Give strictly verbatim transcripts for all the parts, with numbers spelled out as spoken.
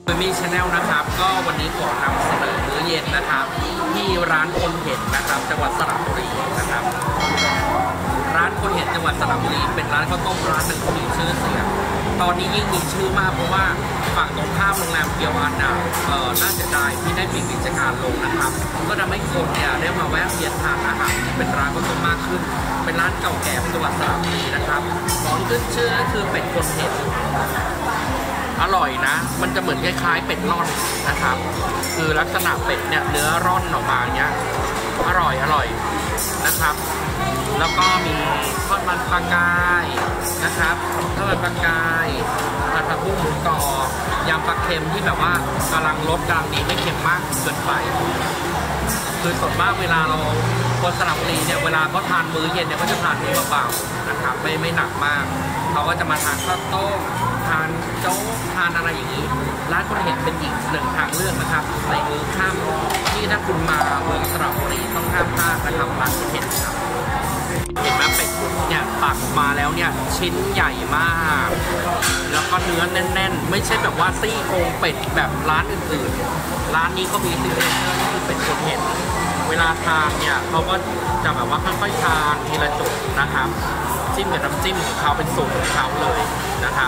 เบมี่ชาแนลนะครับก็วันนี้ขอนำเสนอมื้อเย็นนะครับที่ร้านคนเห็นนะครับจังหวัดสระบุรีนะครับร้านคนเห็นจังหวัดสระบุรีเป็นร้านข้าวต้มร้านหนึ่งที่มีชื่อเสียงตอนนี้ยิ่งมีชื่อมากเพราะว่าฝั่งตรงข้ามโรงแรมเกียวอันดาวเอ่อน่าจะได้ที่ได้ปิดกิจการลงนะครับก็ทำให้คนเนี่ยได้มาแวะเวียนทานอาหารเป็นร้านข้าวต้มมากขึ้นเป็นร้านเก่าแก่จังหวัดสระบุรีนะครับของขึ้นชื่อก็คือเป็ดคนเห็นอร่อยนะมันจะเหมือนคล้ายๆเป็ดร่อนนะครับคือลักษณะเป็ดเนี่ยเนื้อร่อนออกมาเนี้ยอร่อยอร่อยนะครับแล้วก็มีทอดมันปลากายนะครับทอดมันปลากายผัดผักบุ้งหมูกรอบยำปลาเค็มที่แบบว่ากำลังรสกำลังดีไม่เค็มมากเกินไปคือส่วนมากเวลาเราคนสระบุรีเนี่ยเวลาเขาทานมื้อเย็นเนี่ยเขาจะทานมื้อเบาๆนะครับไม่ไม่หนักมากเขาก็จะมาทานข้าวต้มทานโจ๊กทานอะไรอย่างนี้ร้านคนเห็นเป็นอีกหนึ่งทางเลือกนะครับในมื้อค่ำที่ถ้าคุณมาเมืองสระบุรีต้องห้ามพลาดนะครับร้านคนเห็นครับเห็นไหมเป็ดเนี่ยตักมาแล้วเนี่ยชิ้นใหญ่มากแล้วก็เนื้อแน่นๆไม่ใช่แบบว่าซี่โครงเป็ดแบบร้านอื่นๆร้านนี้ก็มีซิกเนเจอร์ที่คือเป็ดคนเห็นเวลาทานเนี่ยเขาก็จะแบบว่าค่อยๆทานทีละจุดนะครับจิ้มกับน้ำจิ้มของเขาเป็นสูตรของเขาเลยนะครับ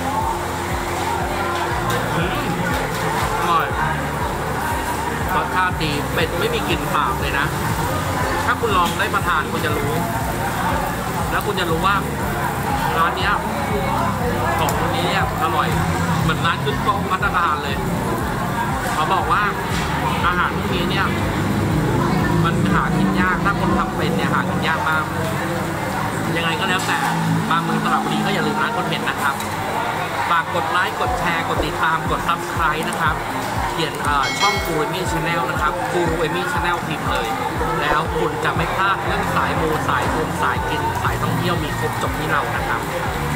อร่อยรสชาติดีเป็ดไม่มีกลิ่นปากเลยนะถ้าคุณลองได้มาทานคุณจะรู้แล้วคุณจะรู้ว่าร้านนี้ของคนนี้เนี่ยอร่อยเหมือนร้านขึ้นกล้องมาตรฐานเลยเขาบอกว่าอาหารพวกนี้เนี่ยมันหากินยากถ้าคนทำเป็นเนี่ยหากินยากมากยังไงก็แล้วแต่บางเมืองสระบุรีก็อย่าลืมร้านคนเห็นนะครับฝากกดไลค์กดแชร์กดติดตามกดซับสไครต์นะครับเขียนช่องกูรูเอมี่ชาแนลนะครับกูรูเอมี่ชาแนลพิมพ์เลยแล้วคุณจะไม่พลาดเรื่องสายมูสายบุญสายกินสายท่องเที่ยวมีครบจบที่เรานะครับ